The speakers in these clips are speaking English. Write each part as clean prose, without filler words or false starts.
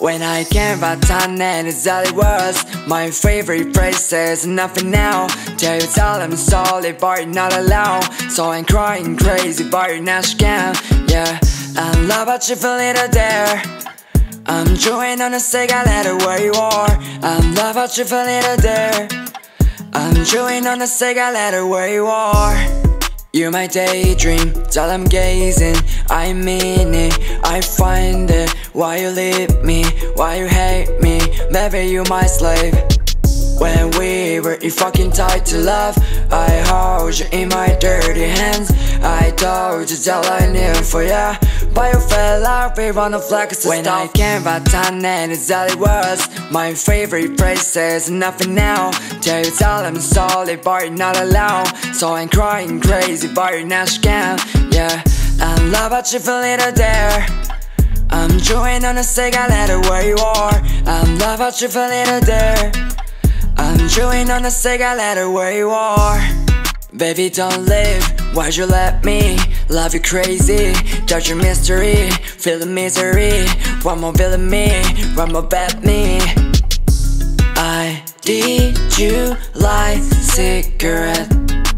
When I came back down and it's all it was. My favorite places, nothing now. Tell you tell I'm sorry but you're not alone. So I'm crying crazy but you're not scared. Yeah, I love what you feel it there. I'm chewing on a cigarette where you are. I love what you feel it there. I'm chewing on a cigarette where you are. You're my daydream, till I'm gazing. I mean it, I find it. Why you leave me, why you hate me? Maybe you my slave. When we were fucking tied to love, I hold you in my dirty hands. I told you till I knew for ya, but you fell out, we wanna flex to when stop. I came back down and it's all it was. My favorite places, nothing now. Tell you tell I'm sorry but you're not alone. So I'm crying crazy but you're not scared. Yeah, I love what you feel it there. I'm chewing on a cigarette where you are. I love what you feel it there. I'm chewing on a cigarette where you are. Baby don't leave, why'd you let me love you crazy? Touch your mystery, feel the misery. One more villain me, one more bad me. I did you like cigarette,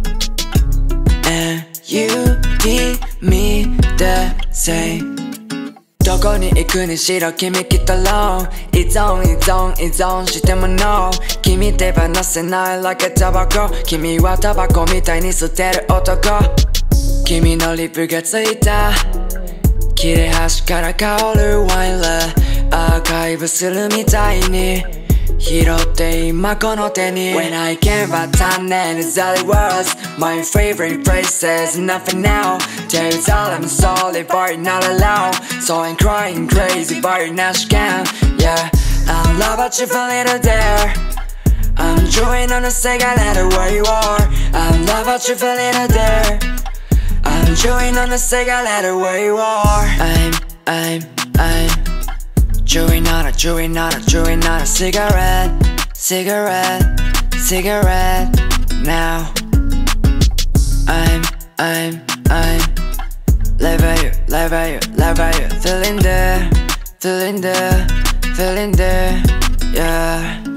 and you did me the same. どこに行くにしろ君きっと alone。 依存依存依存しても no。 君手放せない like a タバコ。君はタバコみたいに捨てる男。君のリップがついた切れ端から香るワインレアーカイブするみたいに拾って今この手に When I came back down and it's all it was. My favorite places, nothing now. Tell you tell I'm sorry but you're not alone. So I'm crying crazy but you're not scared. Yeah, I love what you feel it there. I'm chewing on a cigarette where you are. I love what you feel it there. I'm chewing on a cigarette where you are. I'm chewing on a cigarette, cigarette now. I'm live you, feeling there, yeah.